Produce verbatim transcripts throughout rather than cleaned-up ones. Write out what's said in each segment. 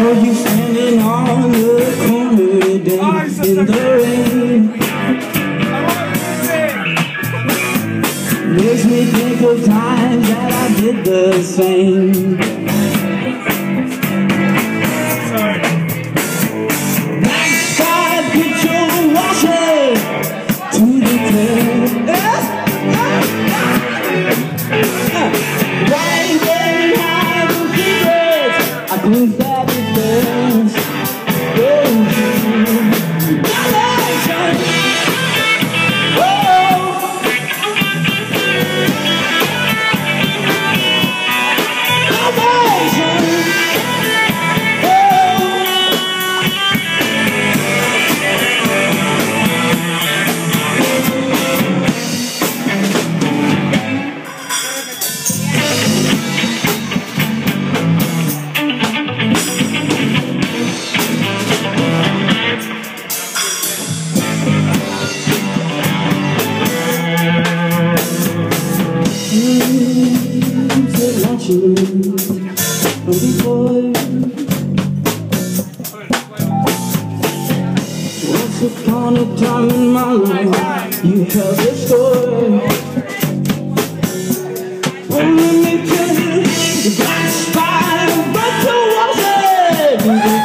you standing on the corner today in the rain. Makes me think of times that I did the same. Black sky picture washing to the tail. Right there behind the secrets, I think that it burns. Pretty boy, once upon a time in my life, you held the story. Oh, let me tell you, the black spot, but you wasn't in the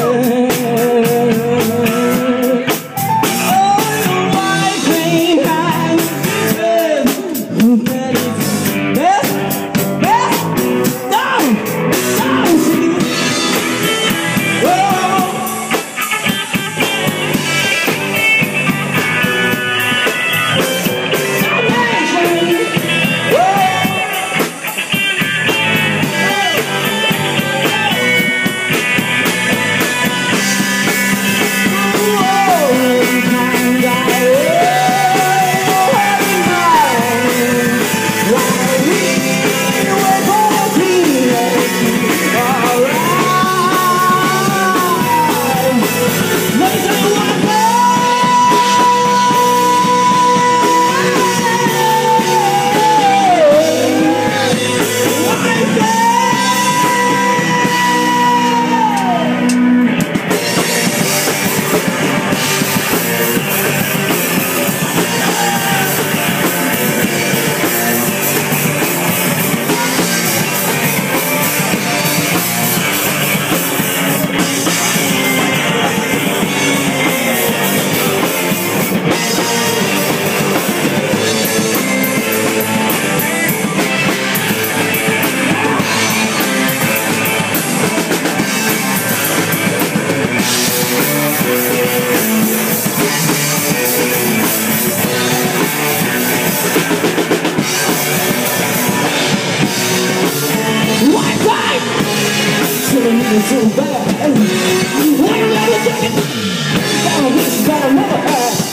oh, your white cream hands, who bet it's best. So bad, why you never take it? Down this that I never had.